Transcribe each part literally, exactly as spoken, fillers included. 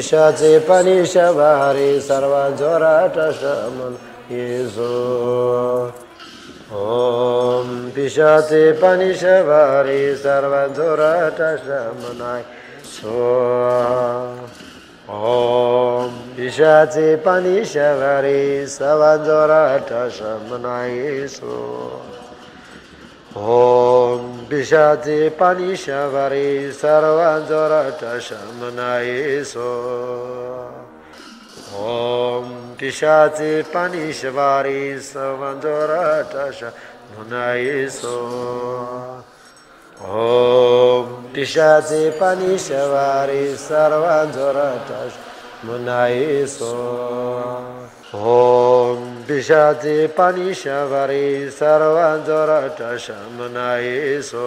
पिशाचे पाणी शवारी सर्व जोरात शमन येसो ओम पिशाचे पाणी शवारी सर्व जोरात शमनाय सो ओम पिशाचे पाणी शवारी सर्व जोरात शमनाय सो ओम पिशाचे पाणी शवारी सर्व जोरात शमनाय सो ओम पिशाचे पाणी शवारी सर्व जोरात शमनाय सो ओम पिशाचे पाणी शवारी सर्व जोरात शमनाय सो ओम पिशाचे पाणी शवारी सर्व जोरात शमनाय सो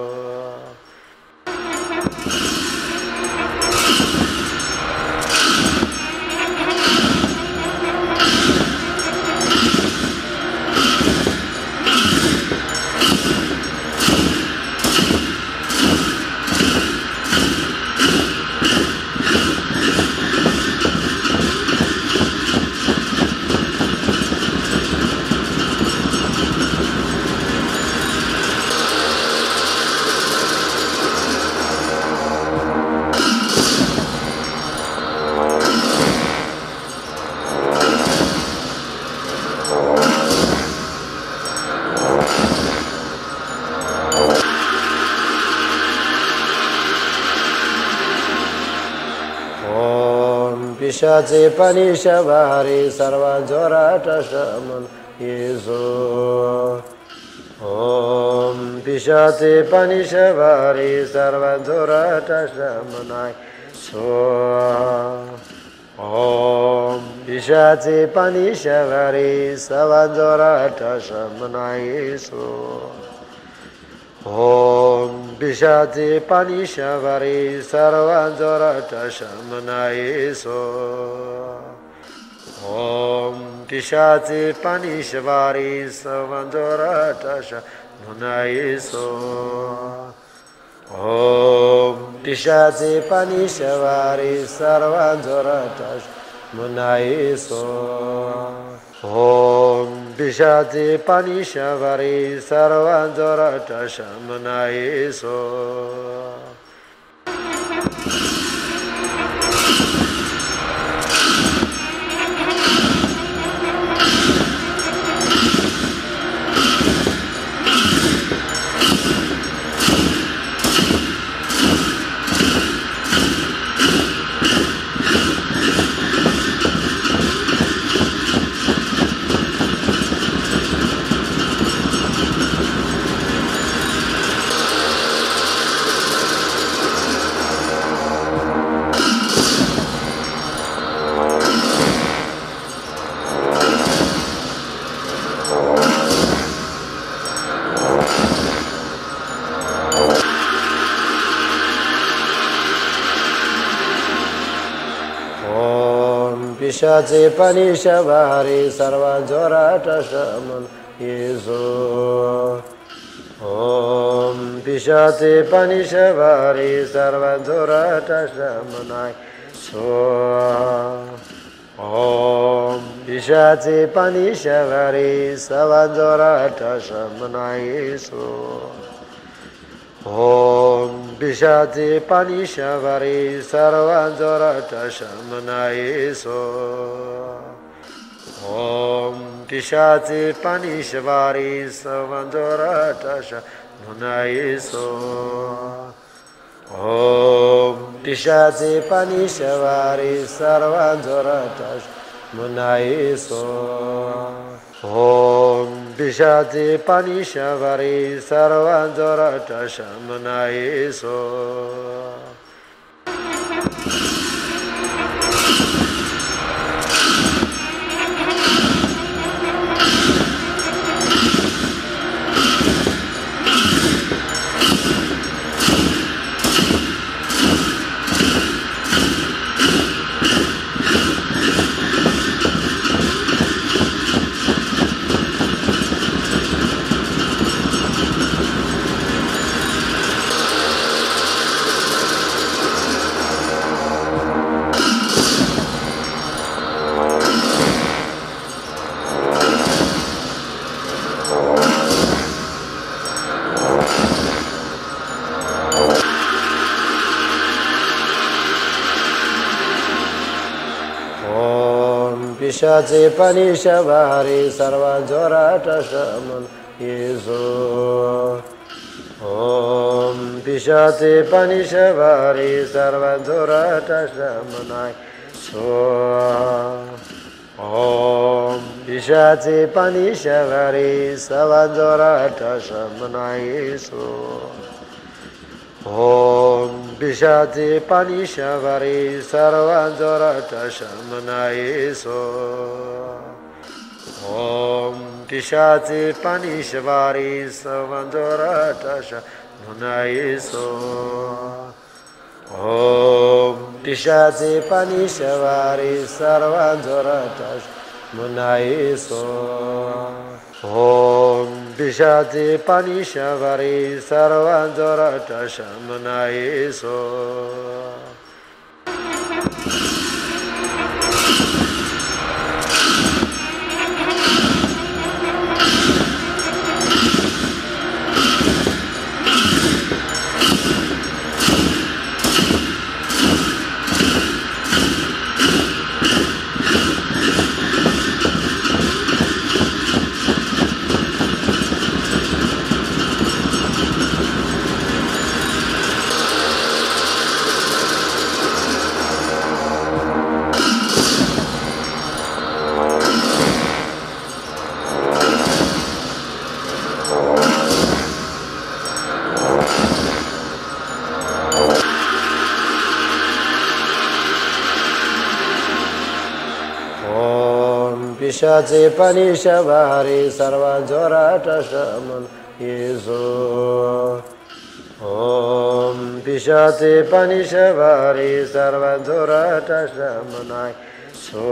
पिशाचे पाणी शवारी सर्व जोरात शमन येसो ओम पिशाचे पाणी शवारी सर्व जोरात शमनाय सो ओम पिशाचे पाणी शवारी सर्व जोरात शमनाय सो ओम पिशाचे पाणी शवारी सर्व जोरात शमनाय सो ओम पिशाचे पाणी शवारी सर्व जोरात शमनाय सो ओम पिशाचे पाणी शवारी सर्व जोरात शमनाय सो ओम पिशाचे पाणी शवारी सर्व जोरात शमनाय सो पिशाचे पाणी शवारी सर्व जोरात शमन येसो ओम पिशाचे पाणी शवारी सर्व जोरात शमनाय सो ओम पिशाचे पाणी शवारी सर्व जोरात शमनाय सो ओम पिशाचे पाणी शवारी सर्व जोरात शमनाय सो ओम पिशाचे पाणी शवारी सर्व जोरात शमनाय सो ओम पिशाचे पाणी शवारी सर्व जोरात शमनाय सो ओम पिशाचे पाणी शवारी सर्व जोरात शमनाय सो पिशाचे पाणी शवारी सर्व जोरात शमन येसो ओम पिशाचे पाणी शवारी सर्व जोरात शमनाय सो ओम पिशाचे पाणी शवारी सर्व जोरात शमनाय येसो ओम पिशाचे पाणी शवारी सर्व जोरात शमनाय येसो ओम पिशाचे पाणी शवारी सर्व जोरात शमनाय येसो ओम पिशाचे पाणी शवारी सर्व जोरात शमनाय येसो ओम पिशाचे पाणी शवारी सर्व जोरात शमनाय येसो पिशाचे पाणी शवारी सर्व जोरात शमन येसो ओम पिशाचे पाणी शवारी सर्व जोरात शमनाय सो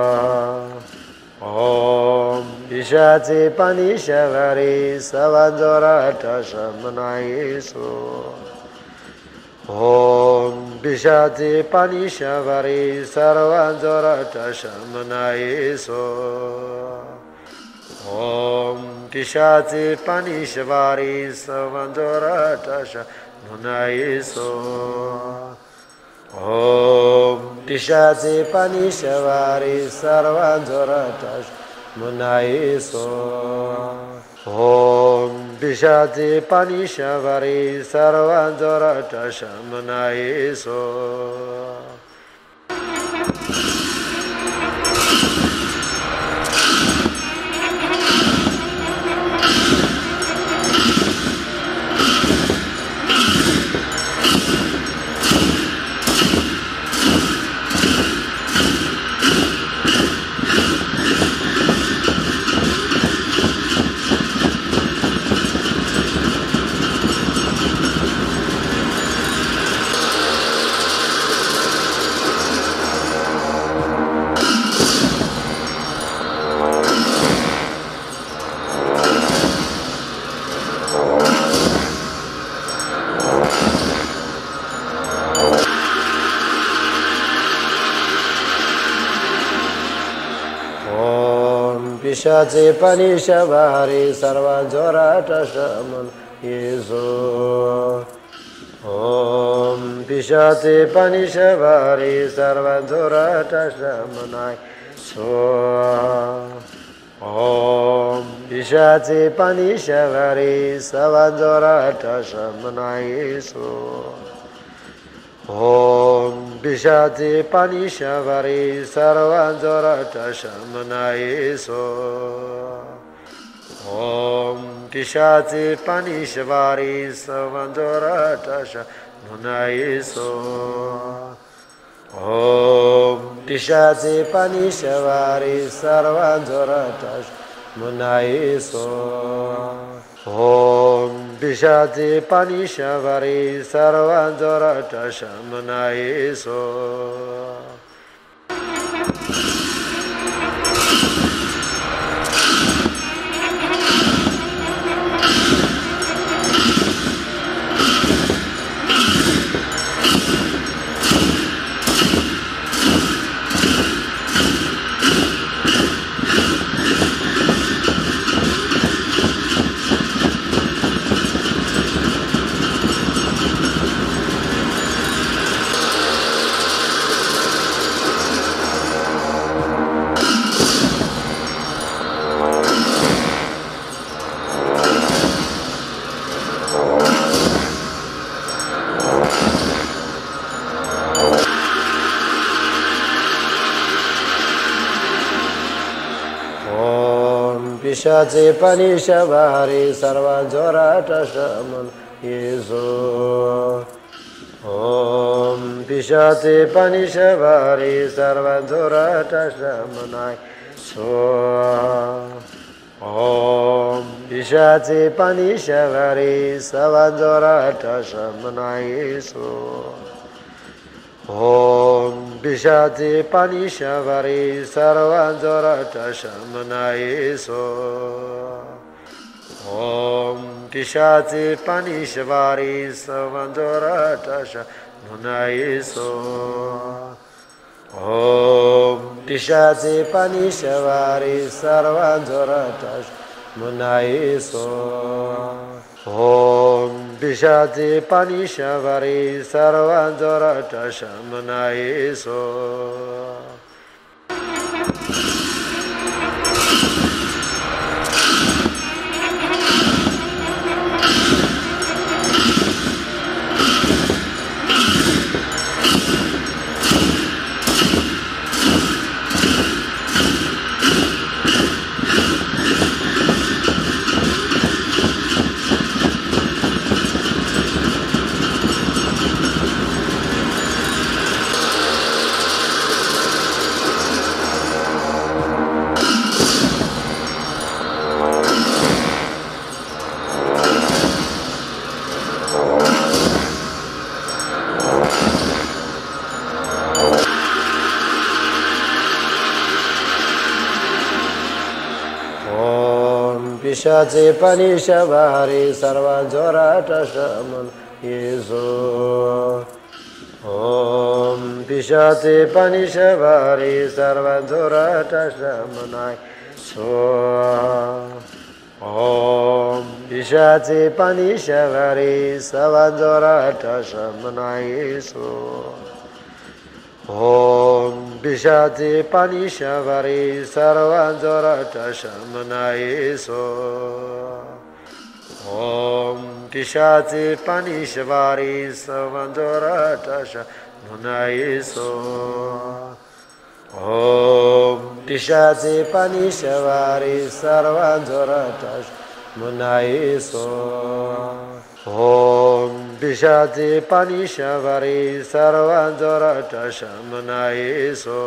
ओम पिशाचे पाणी शवारी सर्व जोरात शमनाय येसो ओम पिशाचे पाणी शवारी सर्व जोरात शमनाय येसो ओम पिशाचे पाणी शवारी सर्व जोरात शमनाय येसो ओम पिशाचे पाणी शवारी सर्व जोरात शमनाय येसो ओम पिशाचे पाणी शवारी सर्व जोरात शमनाय येसो पिशाचे पाणी शवारी सर्व जोरात शमन येसो ओम पिशाचे पाणी शवारी सर्व जोरात शमनाय सो ओम पिशाचे पाणी शवारी सर्व जोरात शमनाय येसो ओम पिशाचे पाणी शवारी सर्व जोरात शमनाय येसो ओम पिशाचे पाणी शवारी सर्व जोरात शमनाय येसो ओम पिशाचे पाणी शवारी सर्व जोरात शमनाय येसो ओम पिशाचे पाणी शवारी सर्व जोरात शमनाय येसो पिशाचे पाणी शवारी सर्व जोरात शमन येसो ओम पिशाचे पाणी शवारी सर्व जोरात शमनाय सो ओम पिशाचे पाणी शवारी सर्व जोरात शमनाय येसो ओम पिशाचे पाणी शवारी सर्व जोरात शमनाय येसो ओम पिशाचे पाणी शवारी सर्व जोरात शमनाय येसो ओम पिशाचे पाणी शवारी सर्व जोरात शमनाय येसो ओम पिशाचे पाणी शवारी सर्व जोरात शमनाय येसो पिशाचे पाणी शवारी सर्व जोरात शमन येसो ओम पिशाचे पाणी शवारी सर्व जोरात शमनाय सो ओम पिशाचे पाणी शवारी सर्व जोरात शमनाय येसो ओम पिशाचे पाणी शवारी सर्व जोरात शमनाय येसो ओम पिशाचे पाणी शवारी सर्व जोरात शमनाय येसो ओम पिशाचे पाणी शवारी सर्व जोरात शमनाय येसो ओम पिशाचे पाणी शवारी सर्व जोरात शमनाय येसो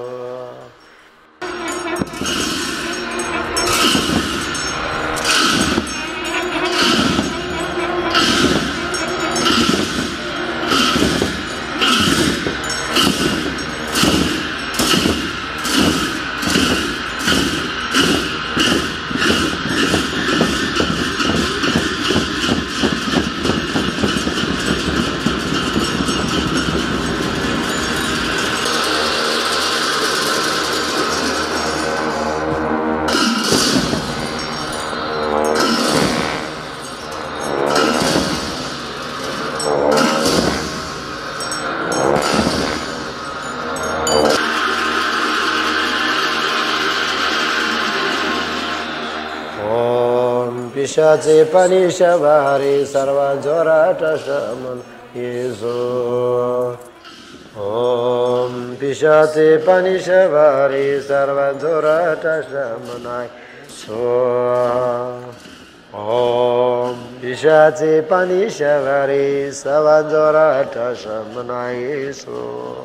पिशाचे पाणी शवारी सर्व जोरात शमन येसो ओम पिशाचे पाणी शवारी सर्व जोरात शमनाय सो ओम पिशाचे पाणी शवारी सर्व जोरात शमनाय येसो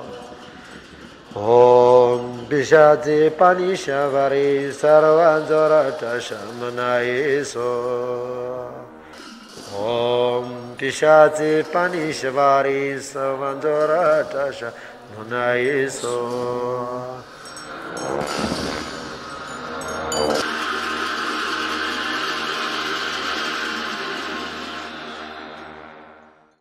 ओम पिशाचे पाणी शवारी सर्व जोरात शमनाय येसो ओम पिशाचे पाणी शवारी सर्व जोरात शमनाय येसो